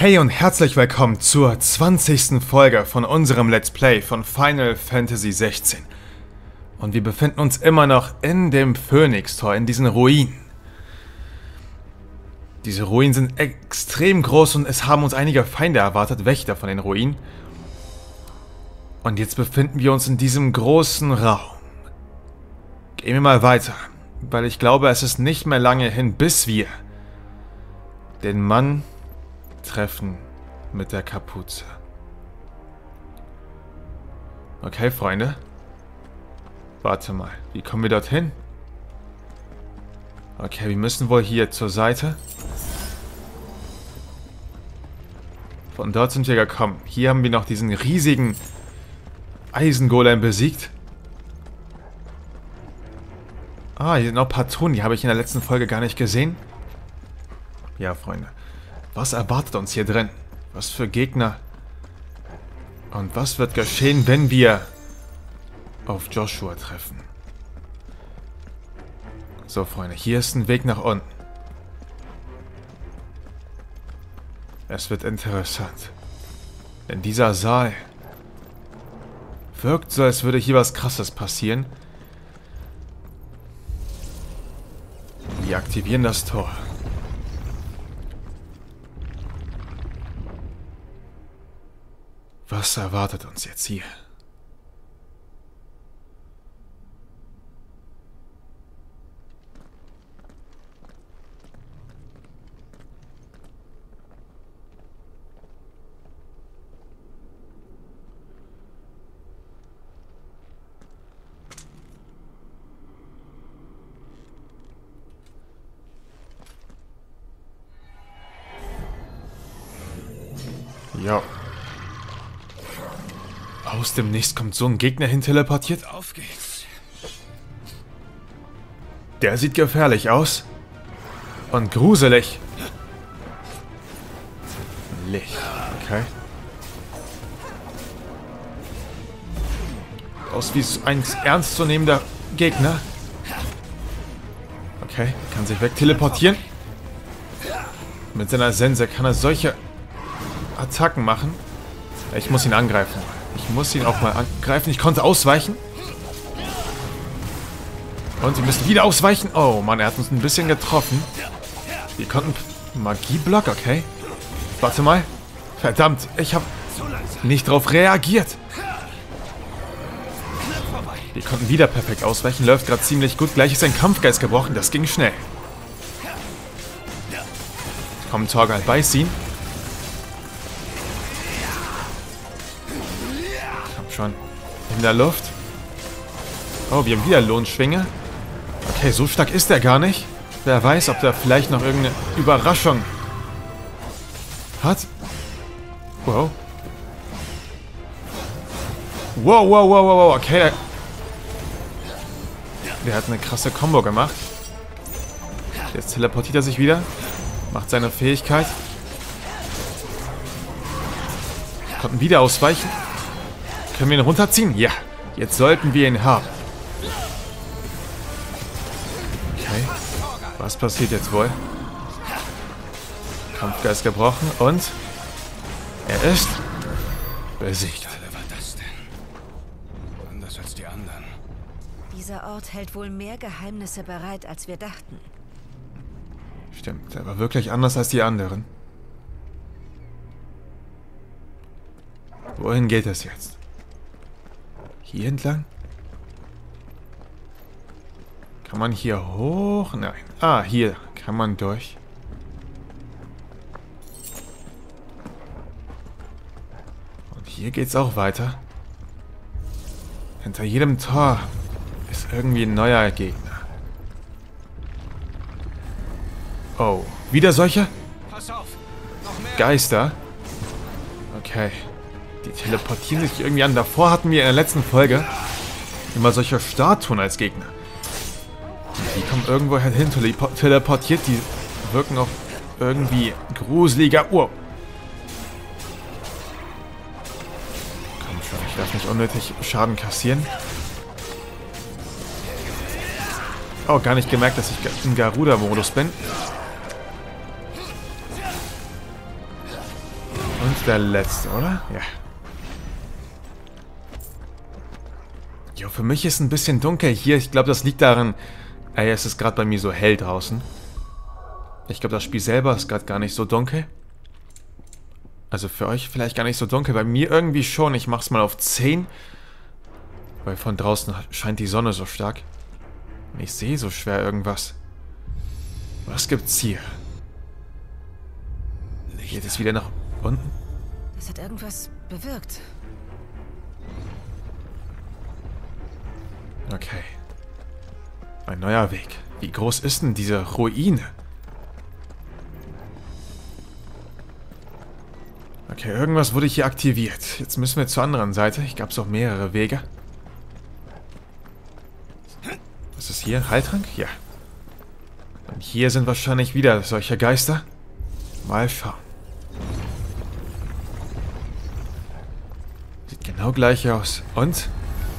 Hey und herzlich willkommen zur 20. Folge von unserem Let's Play von Final Fantasy 16. Und wir befinden uns immer noch in dem Phönix-Tor, in diesen Ruinen. Diese Ruinen sind extrem groß und es haben uns einige Feinde erwartet, Wächter von den Ruinen. Und jetzt befinden wir uns in diesem großen Raum. Gehen wir mal weiter, weil ich glaube, es ist nicht mehr lange hin, bis wir den Mann treffen mit der Kapuze. Okay, Freunde. Warte mal, wie kommen wir dorthin? Okay, wir müssen wohl hier zur Seite. Von dort sind wir gekommen. Hier haben wir noch diesen riesigen Eisengolem besiegt. Ah, hier sind noch ein paar Truhen, die habe ich in der letzten Folge gar nicht gesehen. Ja, Freunde. Was erwartet uns hier drin? Was für Gegner? Und was wird geschehen, wenn wir auf Joshua treffen? So, Freunde, hier ist ein Weg nach unten. Es wird interessant. Denn dieser Saal wirkt so, als würde hier was Krasses passieren. Wir aktivieren das Tor. Was erwartet uns jetzt hier? Ja. Aus dem Nichts kommt so ein Gegner hin teleportiert. Auf geht's. Der sieht gefährlich aus. Und gruselig. Licht. Okay. Aus wie ein ernstzunehmender Gegner. Okay, kann sich wegteleportieren. Mit seiner Sense kann er solche Attacken machen. Ich muss ihn angreifen. Ich muss ihn auch mal angreifen. Ich konnte ausweichen. Und wir müssen wieder ausweichen. Oh Mann, er hat uns ein bisschen getroffen. Wir konnten... Magieblock, okay. Warte mal. Verdammt, ich habe nicht drauf reagiert. Wir konnten wieder perfekt ausweichen. Läuft gerade ziemlich gut. Gleich ist ein Kampfgeist gebrochen. Das ging schnell. Komm, Torgal, beiß ihn. Schon in der Luft. Oh, wir haben wieder Lohnschwinge. Okay, so stark ist er gar nicht. Wer weiß, ob der vielleicht noch irgendeine Überraschung hat. Wow. Wow, wow, wow, wow, wow. Okay, der hat eine krasse Combo gemacht. Jetzt teleportiert er sich wieder. Macht seine Fähigkeit. Konnten wieder ausweichen. Können wir ihn runterziehen? Ja. Jetzt sollten wir ihn haben. Okay. Was passiert jetzt wohl? Kampfgeist gebrochen und er ist besiegt. Was war das denn? Anders als die anderen. Dieser Ort hält wohl mehr Geheimnisse bereit, als wir dachten. Stimmt, er war wirklich anders als die anderen. Wohin geht es jetzt? Hier entlang? Kann man hier hoch? Nein. Ah, hier kann man durch. Und hier geht's auch weiter. Hinter jedem Tor ist irgendwie ein neuer Gegner. Oh, wieder solche? Pass auf, noch mehr. Geister? Okay. Die teleportieren sich irgendwie an. Davor hatten wir in der letzten Folge immer solche Statuen als Gegner. Die kommen irgendwo hin teleportiert. Die wirken auch irgendwie gruseliger. Wow. Komm schon, ich darf nicht unnötig Schaden kassieren. Oh, gar nicht gemerkt, dass ich im Garuda-Modus bin. der letzte, oder? Ja. Jo, für mich ist ein bisschen dunkel hier. Ich glaube, das liegt daran... es ist gerade bei mir so hell draußen. Ich glaube, das Spiel selber ist gerade gar nicht so dunkel. Also für euch vielleicht gar nicht so dunkel. Bei mir irgendwie schon. Ich mache es mal auf 10. Weil von draußen scheint die Sonne so stark. Und ich sehe so schwer irgendwas. Was gibt's hier? Geht es wieder nach unten? Das hat irgendwas bewirkt. Okay. Ein neuer Weg. Wie groß ist denn diese Ruine? Okay, irgendwas wurde hier aktiviert. Jetzt müssen wir zur anderen Seite. Ich gab es auch mehrere Wege. Was ist hier? Heiltrank? Ja. Und hier sind wahrscheinlich wieder solche Geister. Mal schauen. Sieht genau gleich aus. Und?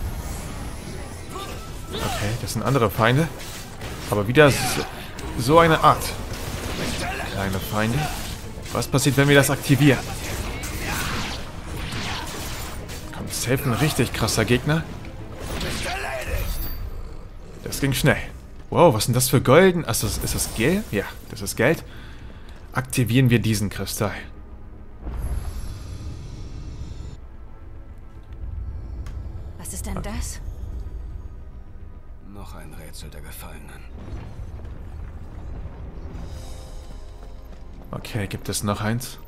Okay, das sind andere Feinde. Aber wieder so eine Art. Kleine Feinde. Was passiert, wenn wir das aktivieren? Kommt safe ein richtig krasser Gegner. Das ging schnell. Wow, was sind das für Golden? Achso, ist das Geld? Ja, das ist Geld. Aktivieren wir diesen Kristall. Was ist denn das? Noch ein Rätsel der Gefallenen. Okay, gibt es noch eins?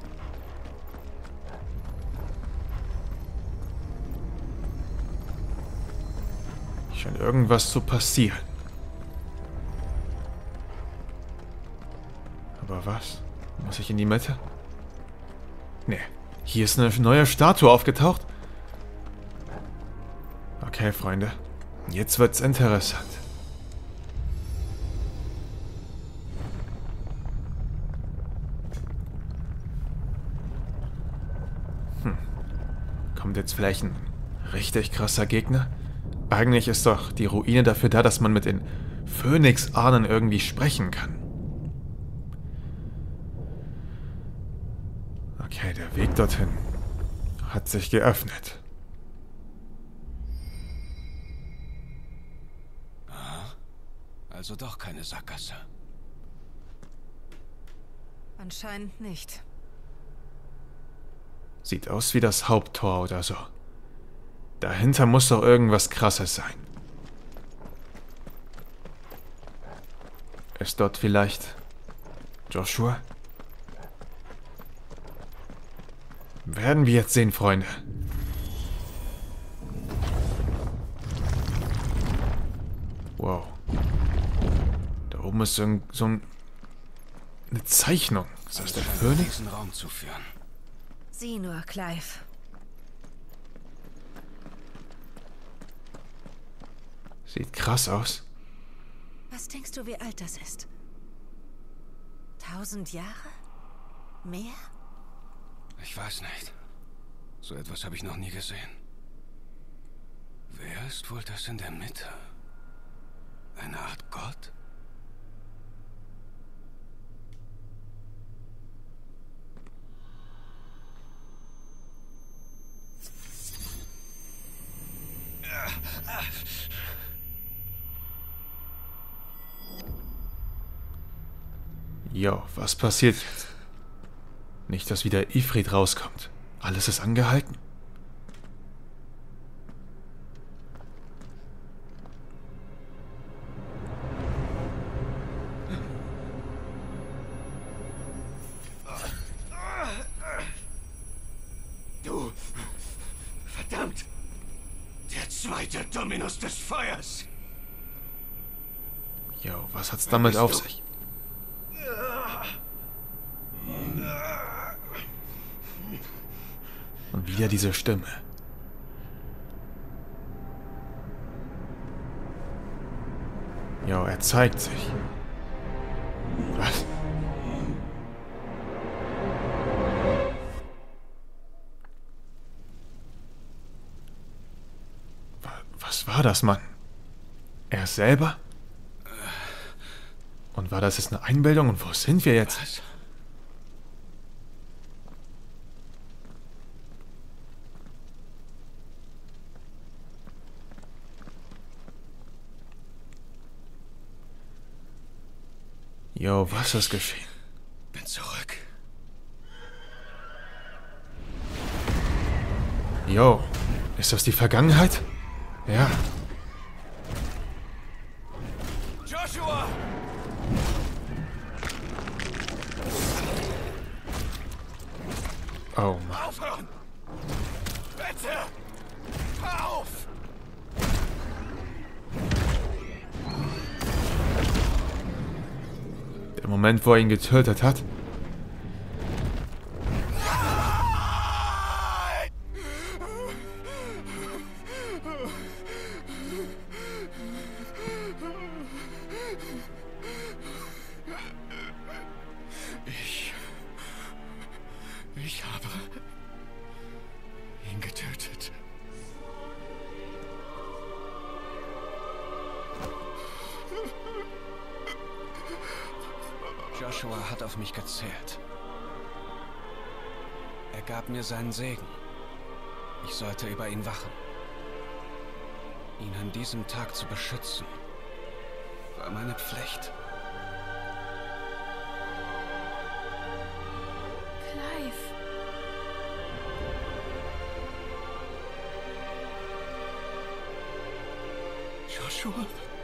Scheint irgendwas zu passieren. Aber was? Muss ich in die Mitte? Nee. Hier ist eine neue Statue aufgetaucht. Okay, Freunde. Jetzt wird's interessant. Kommt jetzt vielleicht ein richtig krasser Gegner? Eigentlich ist doch die Ruine dafür da, dass man mit den Phönix-Ahnen irgendwie sprechen kann. Okay, der Weg dorthin hat sich geöffnet. Aha. Also doch keine Sackgasse. Anscheinend nicht. Sieht aus wie das Haupttor oder so. Dahinter muss doch irgendwas Krasses sein. Ist dort vielleicht Joshua? Werden wir jetzt sehen, Freunde. Wow. Da oben ist so eine Zeichnung. Ist das der Phönix? Diesen Raum zu führen. Sieh nur, Clive. Sieht krass aus. Was denkst du, wie alt das ist? 1000 Jahre? Mehr? Ich weiß nicht. So etwas habe ich noch nie gesehen. Wer ist wohl das in der Mitte? Eine Art Gott? Jo, was passiert jetzt? Nicht, dass wieder Ifrit rauskommt. Alles ist angehalten. Du! Verdammt! Der zweite Dominus des Feuers! Jo, was hat's damit auf sich? Und wieder diese Stimme. Jo, er zeigt sich. Was? Was war das, Mann? Er selber? Und war das jetzt eine Einbildung? Und wo sind wir jetzt? Was? Jo, was ist geschehen? Bin zurück. Jo, ist das die Vergangenheit? Ja. Joshua! Oh Mann. Aufhören! Bitte! Hör auf! Der Moment, wo er ihn getötet hat. Ich habe ihn getötet. Joshua hat auf mich gezählt. Er gab mir seinen Segen. Ich sollte über ihn wachen. Ihn an diesem Tag zu beschützen, war meine Pflicht. Clive. Joshua?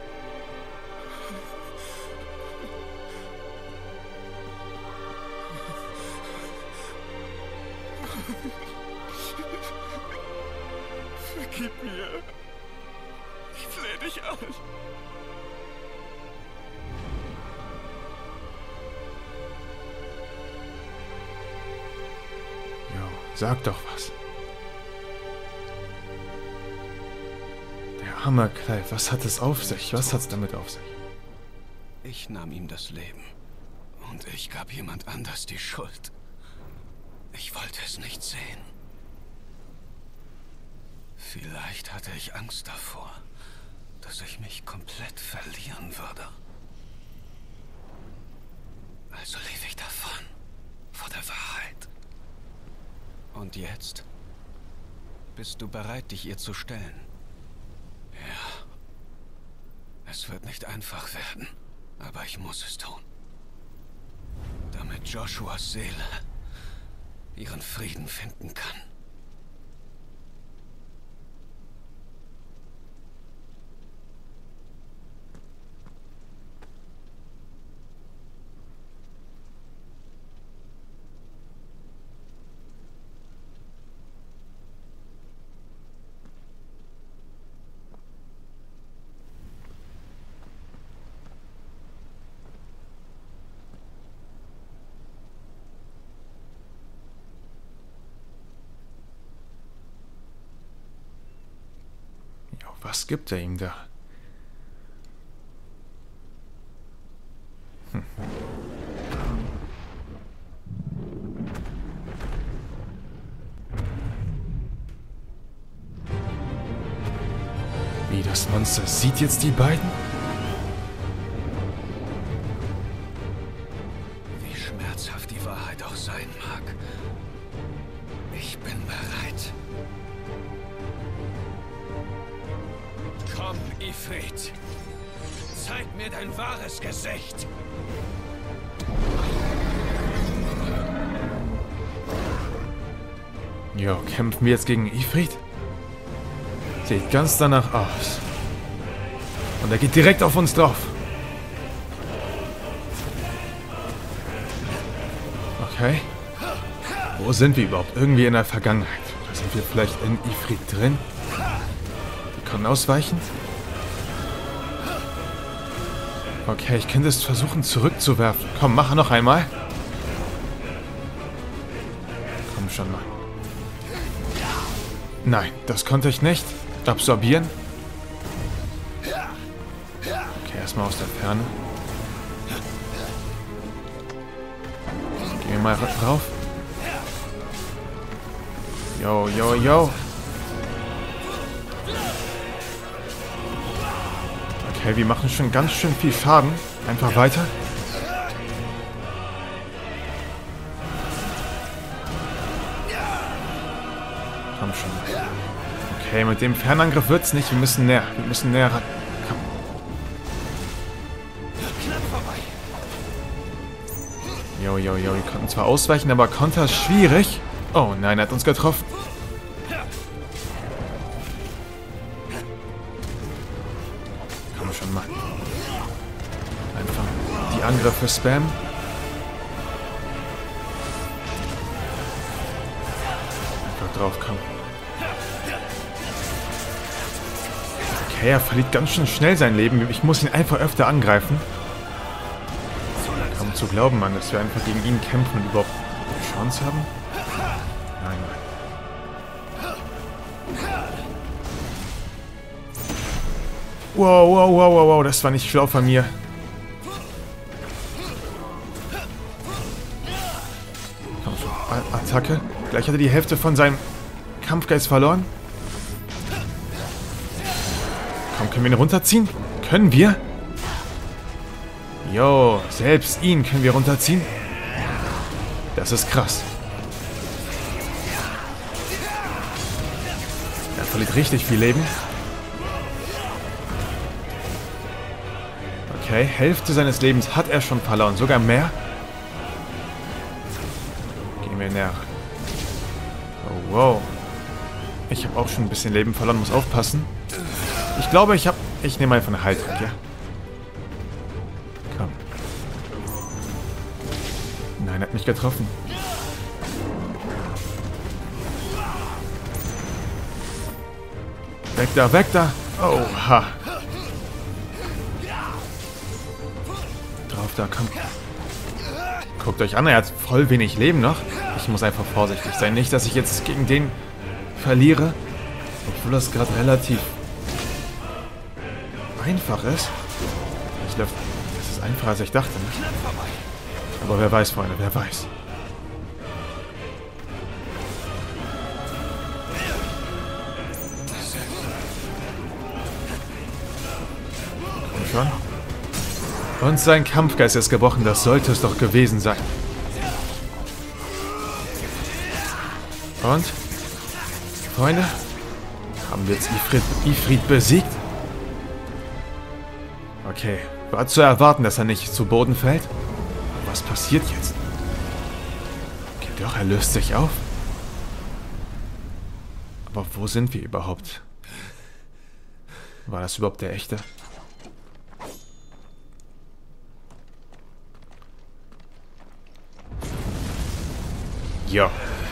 Vergib mir. Ich flehe dich an. Jo, sag doch was. Der arme Clive, was hat es auf sich? Was hat's damit auf sich? Ich nahm ihm das Leben. Und ich gab jemand anders die Schuld. Ich wollte es nicht sehen. Vielleicht hatte ich Angst davor, dass ich mich komplett verlieren würde. Also lief ich davon, vor der Wahrheit. Und jetzt? Bist du bereit, dich ihr zu stellen? Ja. Es wird nicht einfach werden, aber ich muss es tun. Damit Joshuas Seele ihren Frieden finden kann. Jo, was gibt er ihm da? Wie, das Monster sieht jetzt die beiden? Wie schmerzhaft die Wahrheit auch sein mag. Ich bin bereit. Komm, Ifrit. Zeig mir dein wahres Gesicht. Jo, kämpfen wir jetzt gegen Ifrit? Sieht ganz danach aus. Und er geht direkt auf uns drauf. Okay. Wo sind wir überhaupt? Irgendwie in der Vergangenheit. Oder sind wir vielleicht in Ifrit drin? Wir können ausweichen? Okay, ich könnte es versuchen zurückzuwerfen. Komm, mach noch einmal. Komm schon mal. Nein, das konnte ich nicht. Absorbieren. Okay, erstmal aus der Ferne. Gehen wir mal drauf. Yo, yo, yo. Okay, wir machen schon ganz schön viel Schaden. Einfach weiter. Komm schon. Okay, mit dem Fernangriff wird's nicht. Wir müssen näher. Wir müssen näher ran. Komm. Knapp vorbei. Jo, jo, jo. Wir konnten zwar ausweichen, aber Konter ist schwierig. Oh nein, er hat uns getroffen. Komm schon, Mann. Einfach die Angriffe spammen. Einfach draufkommen. Okay, er verliert ganz schön schnell sein Leben. Ich muss ihn einfach öfter angreifen. Kaum zu glauben, Mann, dass wir einfach gegen ihn kämpfen und überhaupt eine Chance haben. Nein, nein. Wow, wow, wow, wow, wow, das war nicht schlau von mir. Komm schon, Attacke. Gleich hat er die Hälfte von seinem Kampfgeist verloren. Komm, können wir ihn runterziehen? Können wir? Jo, selbst ihn können wir runterziehen. Das ist krass. Er verliert richtig viel Leben. Okay, Hälfte seines Lebens hat er schon verloren. Sogar mehr. Gehen wir näher. Oh, wow. Ich habe auch schon ein bisschen Leben verloren. Muss aufpassen. Ich glaube, ich nehme einfach eine Haltung, ja? Komm. Nein, er hat mich getroffen. Weg da, weg da! Oha! Drauf da, komm. Guckt euch an, er hat voll wenig Leben noch. Ich muss einfach vorsichtig sein. Nicht, dass ich jetzt gegen den verliere. Obwohl das gerade relativ einfach ist. Das ist einfacher, als ich dachte, nicht? Aber wer weiß, Freunde, wer weiß. Komm schon. Und sein Kampfgeist ist gebrochen, das sollte es doch gewesen sein. Und? Freunde? Haben wir jetzt Ifrit besiegt? Okay, war zu erwarten, dass er nicht zu Boden fällt. Was passiert jetzt? Okay, doch, er löst sich auf. Aber wo sind wir überhaupt? War das überhaupt der echte? Ja.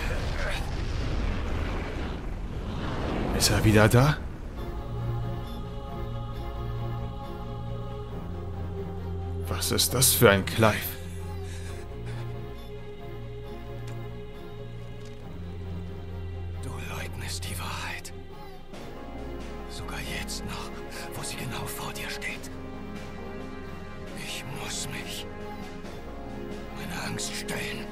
Ist er wieder da? Was ist das für ein Clive? Du leugnest die Wahrheit. Sogar jetzt noch, wo sie genau vor dir steht. Ich muss mich meiner Angst stellen.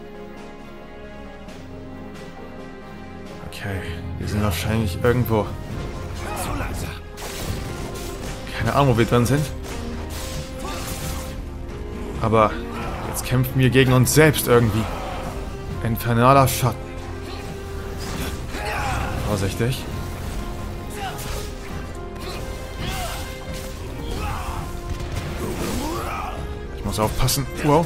Okay, wir sind wahrscheinlich irgendwo. Zu langsam. Keine Ahnung, wo wir drin sind. Aber jetzt kämpfen wir gegen uns selbst irgendwie. Infernaler Schatten. Vorsichtig. Ich muss aufpassen. Wow.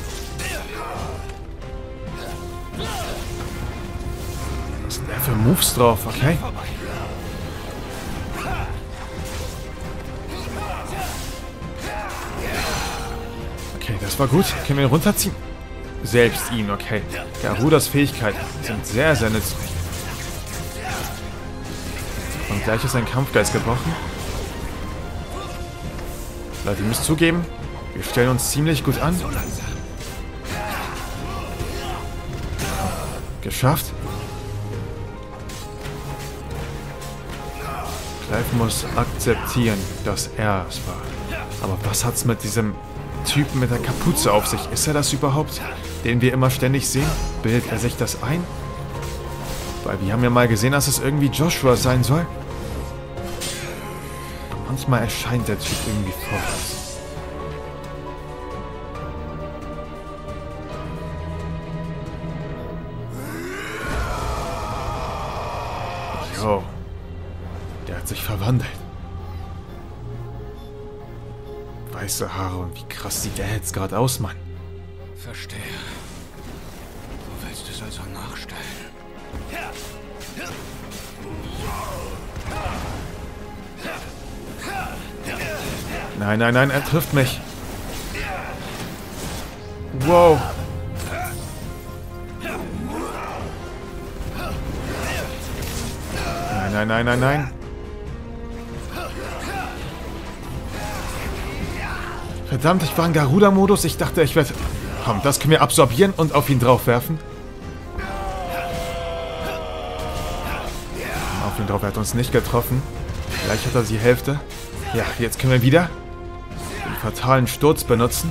Was sind da für Moves drauf? Okay. Okay, das war gut. Können wir ihn runterziehen? Selbst ihn, okay. Garudas Fähigkeiten sind sehr, sehr nützlich. Und gleich ist sein Kampfgeist gebrochen. Leute, ihr müsst zugeben, wir stellen uns ziemlich gut an. Geschafft. Clive muss akzeptieren, dass er es war. Aber was hat's mit diesem Typen mit der Kapuze auf sich? Ist er das überhaupt, den wir immer ständig sehen? Bildet er sich das ein? Weil wir haben ja mal gesehen, dass es irgendwie Joshua sein soll. Manchmal erscheint der Typ irgendwie vor uns. Jo. Der hat sich verwandelt. Weiße Haare und wie krass sieht der jetzt gerade aus, Mann. Verstehe. also nachstellen. Nein, nein, nein, er trifft mich. Wow. Nein, nein, nein, nein, nein. Verdammt, ich war in Garuda-Modus. Ich dachte, ich werde... Komm, das können wir absorbieren und auf ihn draufwerfen. Auf ihn drauf, er hat uns nicht getroffen. Gleich hat er die Hälfte. Ja, jetzt können wir wieder den fatalen Sturz benutzen.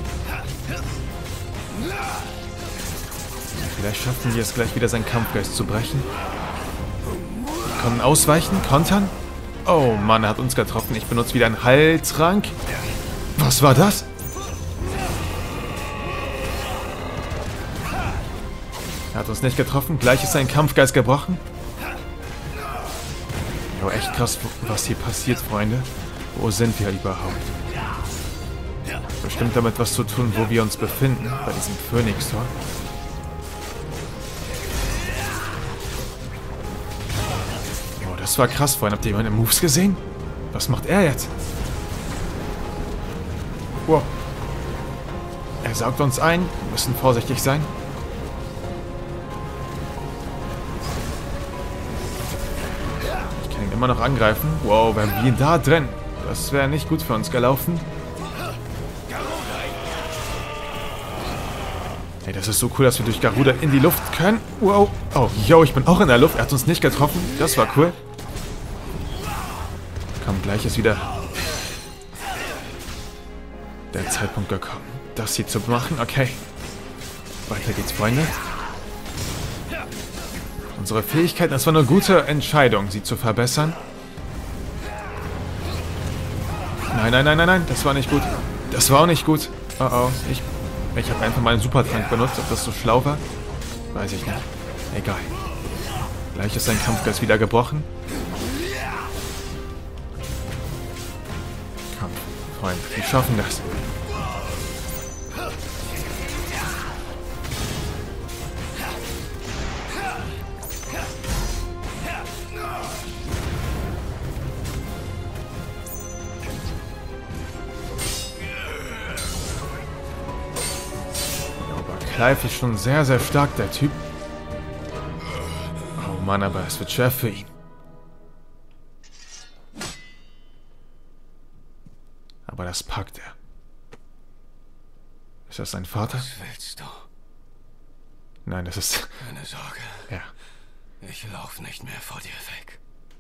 Vielleicht schaffen wir es gleich wieder, seinen Kampfgeist zu brechen. Wir können ausweichen, kontern. Oh Mann, er hat uns getroffen. Ich benutze wieder einen Heiltrank. Was war das? Er hat uns nicht getroffen. Gleich ist sein Kampfgeist gebrochen. Jo, echt krass, was hier passiert, Freunde. Wo sind wir überhaupt? Bestimmt damit was zu tun, wo wir uns befinden. Bei diesem Phönix-Tor. Jo, das war krass, Freunde. Habt ihr meine Moves gesehen? Was macht er jetzt? Wow. Er saugt uns ein. Wir müssen vorsichtig sein. Ich kann ihn immer noch angreifen. Wow, wären wir da drin. Das wäre nicht gut für uns gelaufen. Hey, das ist so cool, dass wir durch Garuda in die Luft können. Wow. Oh, yo, ich bin auch in der Luft. Er hat uns nicht getroffen. Das war cool. Komm, gleich ist wieder der Zeitpunkt gekommen, das hier zu machen. Okay. Weiter geht's, Freunde. Unsere Fähigkeiten, das war eine gute Entscheidung, sie zu verbessern. Nein, nein, nein, nein, nein, das war nicht gut. Das war auch nicht gut. Oh, oh. Ich habe einfach mal einen Supertrank benutzt. Ob das so schlau war? Weiß ich nicht. Egal. Gleich ist sein Kampfgeist wieder gebrochen. Komm, Freunde, wir schaffen das. Clive ist schon sehr, sehr stark, der Typ. Oh Mann, aber es wird schwer für ihn. Aber das packt er. Ist das sein Vater? Was willst du? Nein, das ist... Keine Sorge. Ja. Ich laufe nicht mehr vor dir weg.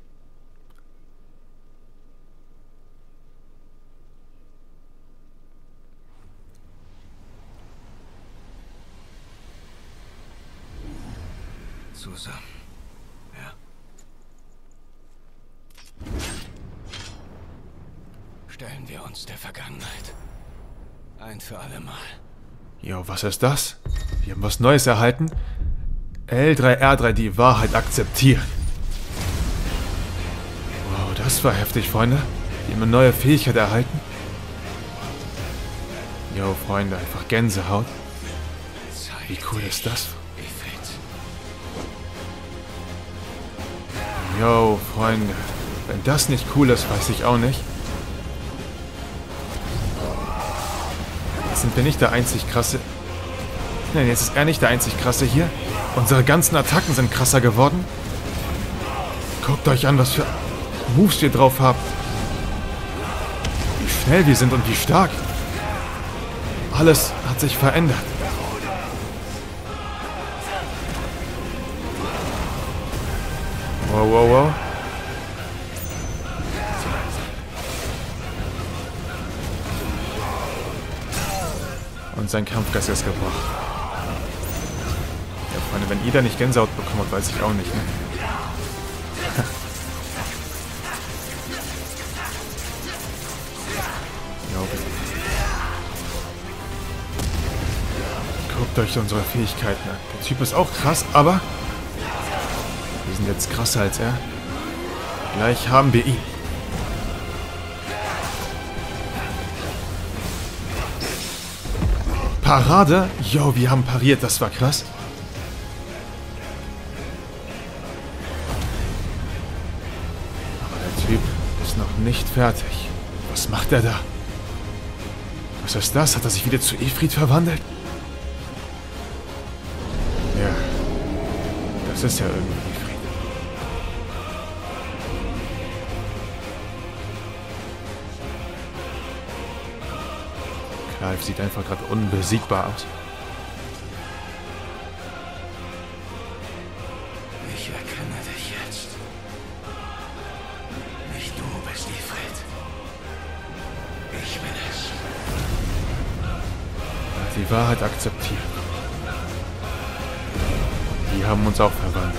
Zusammen. Ja. Stellen wir uns der Vergangenheit. Ein für alle Mal. Jo, was ist das? Wir haben was Neues erhalten. L3R3, die Wahrheit akzeptieren. Wow, das war heftig, Freunde. Wir haben eine neue Fähigkeit erhalten. Jo, Freunde, einfach Gänsehaut. Wie cool ist das? Jo, Freunde. Wenn das nicht cool ist, weiß ich auch nicht. Jetzt sind wir nicht der einzig krasse... Nein, jetzt ist er nicht der einzig krasse hier. Unsere ganzen Attacken sind krasser geworden. Guckt euch an, was für Moves wir drauf haben. Wie schnell wir sind und wie stark. Alles hat sich verändert. Wow, wow, wow. Und sein Kampfgeist ist gebrochen. Ja, Freunde, wenn ihr da nicht Gänsehaut bekommt, weiß ich auch nicht, ne? Ja, bitte. Guckt euch unsere Fähigkeiten an. Der Typ ist auch krass, aber... Wir sind jetzt krasser als er. Gleich haben wir ihn. Parade? Jo, wir haben pariert, das war krass. ist noch nicht fertig. Was macht er da? Was ist das? Hat er sich wieder zu Ifrit verwandelt? Ja, das ist ja irgendwie Ifrit. Clive sieht einfach gerade unbesiegbar aus. Ich erkenne dich jetzt. Nicht du bist Ifrit. Ich bin es. Er hat die Wahrheit akzeptiert. Die haben uns auch verwandelt.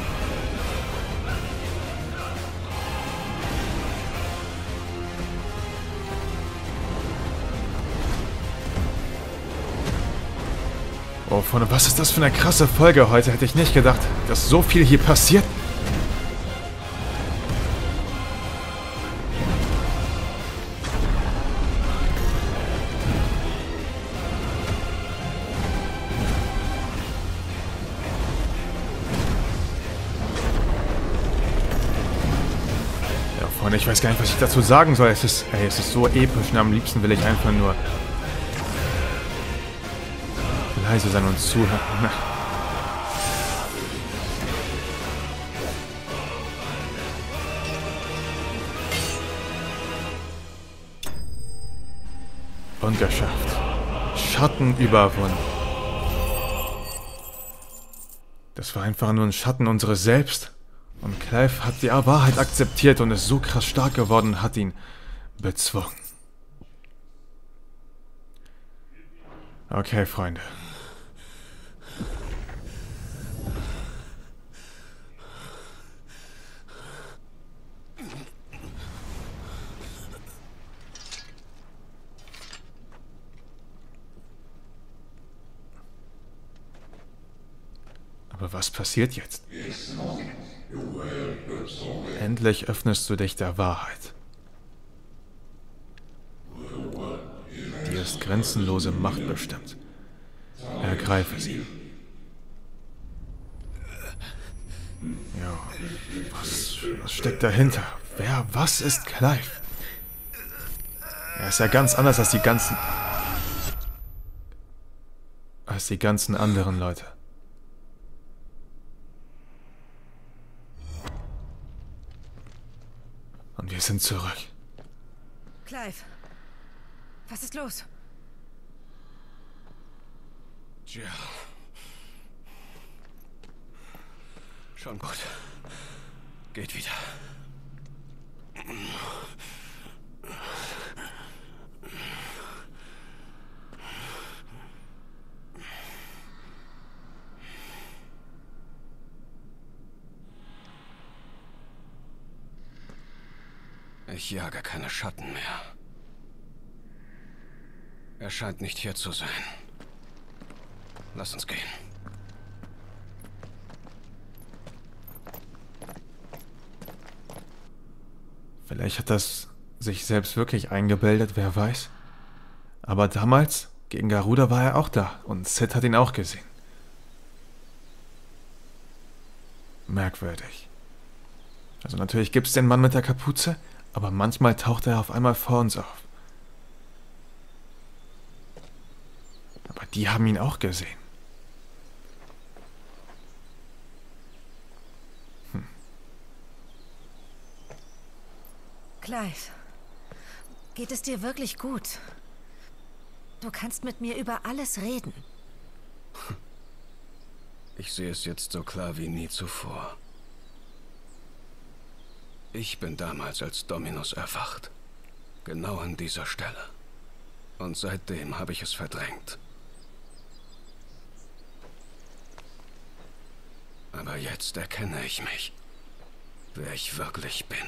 Oh, Freunde, was ist das für eine krasse Folge heute? Hätte ich nicht gedacht, dass so viel hier passiert. Ja, Freunde, ich weiß gar nicht, was ich dazu sagen soll. Es ist so episch und am liebsten will ich einfach nur leise sein und zuhören. Und geschafft. Schatten überwunden. Das war einfach nur ein Schatten unseres Selbst. Und Clive hat die Wahrheit akzeptiert und ist so krass stark geworden und hat ihn bezwungen. Okay, Freunde. Aber was passiert jetzt? Endlich öffnest du dich der Wahrheit. Dir ist grenzenlose Macht bestimmt. Ergreife sie. Ja, was steckt dahinter? Was ist Clive? Er ist ja ganz anders als die ganzen anderen Leute. Und wir sind zurück. Clive, was ist los? Jill. Schon gut. Geht wieder. Ich jage keine Schatten mehr. Er scheint nicht hier zu sein. Lass uns gehen. Vielleicht hat das sich selbst wirklich eingebildet, wer weiß. Aber damals, gegen Garuda war er auch da und Sid hat ihn auch gesehen. Merkwürdig. Also natürlich gibt's den Mann mit der Kapuze, aber manchmal taucht er auf einmal vor uns auf. Aber die haben ihn auch gesehen. Clive, geht es dir wirklich gut? Du kannst mit mir über alles reden. Ich sehe es jetzt so klar wie nie zuvor. Ich bin damals als Dominus erwacht. Genau an dieser Stelle. Und seitdem habe ich es verdrängt. Aber jetzt erkenne ich mich, wer ich wirklich bin.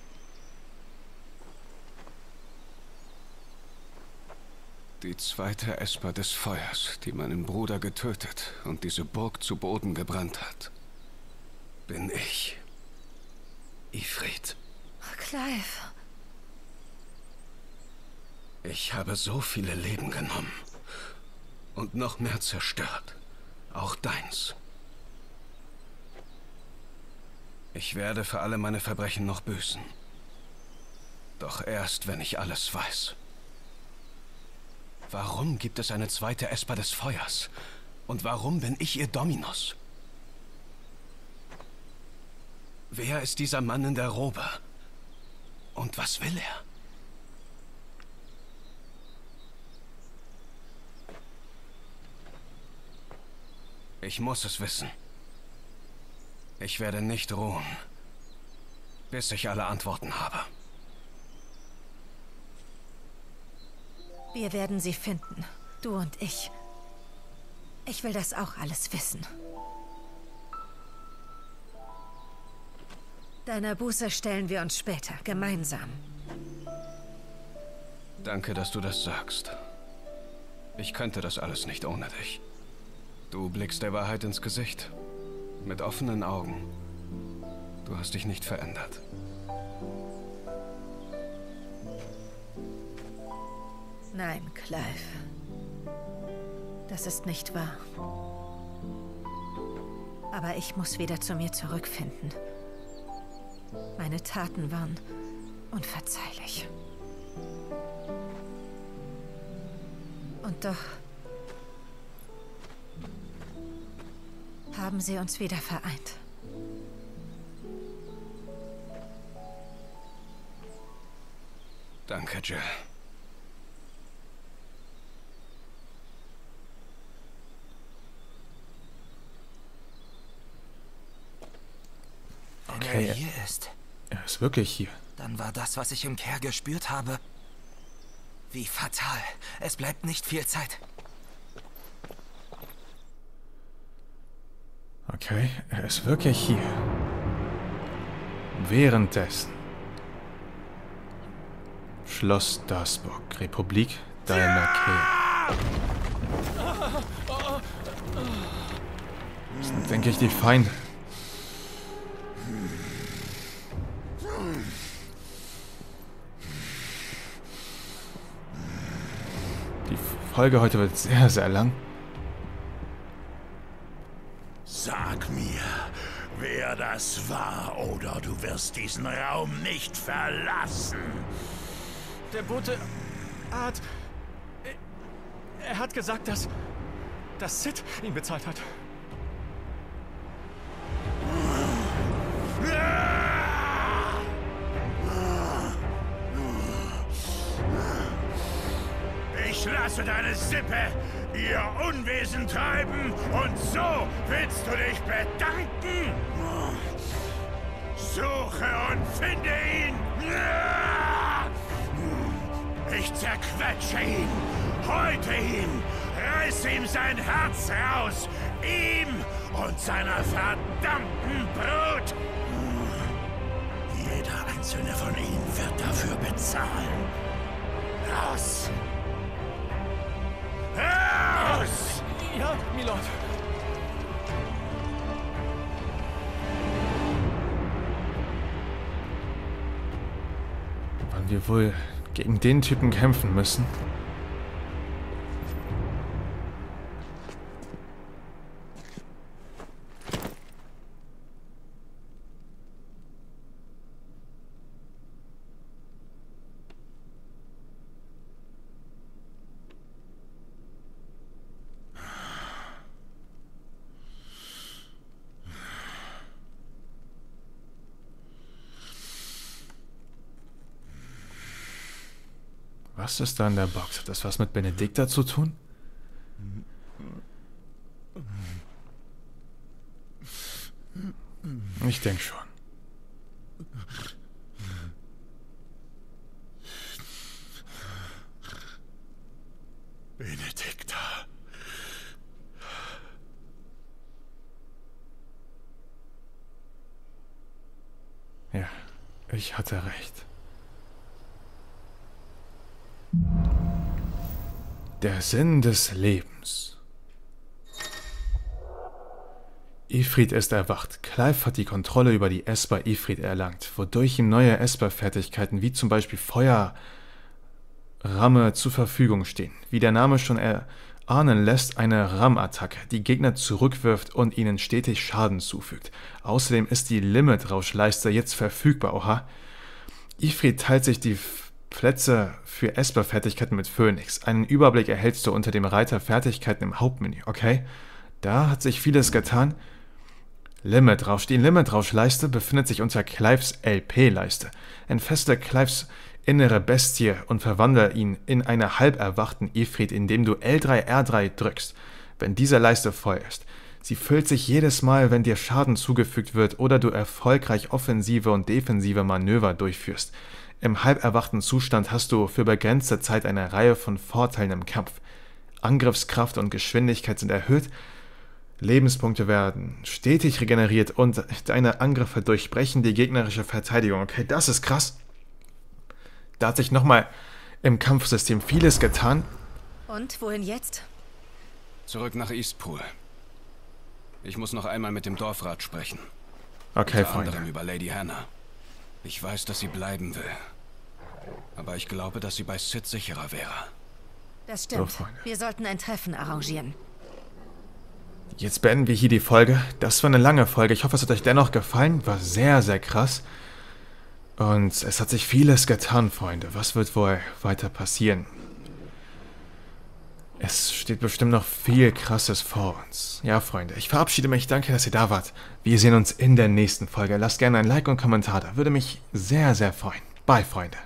Die zweite Esper des Feuers, die meinen Bruder getötet und diese Burg zu Boden gebrannt hat, bin ich. Ifrit. Clive. Ich habe so viele Leben genommen und noch mehr zerstört. Auch deins. Ich werde für alle meine Verbrechen noch büßen. Doch erst, wenn ich alles weiß. Warum gibt es eine zweite Esper des Feuers? Und warum bin ich ihr Dominus? Wer ist dieser Mann in der Robe? Und was will er? Ich muss es wissen. Ich werde nicht ruhen, bis ich alle Antworten habe. Wir werden sie finden, du und ich. Ich will das auch alles wissen. Deiner Buße stellen wir uns später, gemeinsam. Danke, dass du das sagst. Ich könnte das alles nicht ohne dich. Du blickst der Wahrheit ins Gesicht. Mit offenen Augen. Du hast dich nicht verändert. Nein, Clive. Das ist nicht wahr. Aber ich muss wieder zu mir zurückfinden. Meine Taten waren unverzeihlich. Und doch haben sie uns wieder vereint. Danke, Jill. Wenn Okay. er hier ist, Er ist wirklich hier. dann war das, was ich im Care gespürt habe, wie fatal. Es bleibt nicht viel Zeit. Okay, er ist wirklich hier. Währenddessen. Schloss Darsburg, Republik Daimakea. Das sind, denke ich, die Feinde. Die Folge heute wird sehr, sehr lang. Sag mir, wer das war, oder du wirst diesen Raum nicht verlassen. Der Bote hat... Er hat gesagt, dass Sid ihn bezahlt hat. Ich lasse deine Sippe ihr Unwesen treiben und so willst du dich bedanken? Suche und finde ihn! Ich zerquetsche ihn! Heute ihn! Reiß ihm sein Herz raus! Ihm und seiner verdammten Brut! Jeder einzelne von ihnen wird dafür bezahlen. Raus! Raus! Ja, Milord. Wann wir wohl gegen den Typen kämpfen müssen? Was ist da in der Box? Hat das was mit Benedikta zu tun? Ich denke schon. Benedikta. Ja, ich hatte recht. Der Sinn des Lebens. Ifrit ist erwacht. Clive hat die Kontrolle über die Esper Ifrit erlangt, wodurch ihm neue Esper-Fertigkeiten wie zum Beispiel Feuerramme zur Verfügung stehen. Wie der Name schon erahnen lässt, eine Ram-Attacke, die Gegner zurückwirft und ihnen stetig Schaden zufügt. Außerdem ist die Limit-Rauschleiste jetzt verfügbar. Oha. Ifrit teilt sich die Plätze für Esper-Fertigkeiten mit Phoenix. Einen Überblick erhältst du unter dem Reiter Fertigkeiten im Hauptmenü, okay? Da hat sich vieles getan. Limit-Rausch. Die Limit-Rausch-Leiste befindet sich unter Clives LP-Leiste. Entfeste Clives innere Bestie und verwandle ihn in einen halb erwachten Ifrit, indem du L3, R3 drückst, wenn diese Leiste voll ist. Sie füllt sich jedes Mal, wenn dir Schaden zugefügt wird oder du erfolgreich offensive und defensive Manöver durchführst. Im halb erwachten Zustand hast du für begrenzte Zeit eine Reihe von Vorteilen im Kampf. Angriffskraft und Geschwindigkeit sind erhöht, Lebenspunkte werden stetig regeneriert und deine Angriffe durchbrechen die gegnerische Verteidigung. Okay, das ist krass. Da hat sich nochmal im Kampfsystem vieles getan. Und wohin jetzt? Zurück nach Eastpool. Ich muss noch einmal mit dem Dorfrat sprechen. Okay, Unter Freunde. anderem über Lady Hannah. Ich weiß, dass sie bleiben will. Aber ich glaube, dass sie bei Sid sicherer wäre. Das stimmt. So, Freunde. Wir sollten ein Treffen arrangieren. Jetzt beenden wir hier die Folge. Das war eine lange Folge. Ich hoffe, es hat euch dennoch gefallen. War sehr, sehr krass. Und es hat sich vieles getan, Freunde. Was wird wohl weiter passieren? Es steht bestimmt noch viel Krasses vor uns. Ja, Freunde, ich verabschiede mich. Danke, dass ihr da wart. Wir sehen uns in der nächsten Folge. Lasst gerne ein Like und einen Kommentar da. Würde mich sehr, sehr freuen. Bye, Freunde.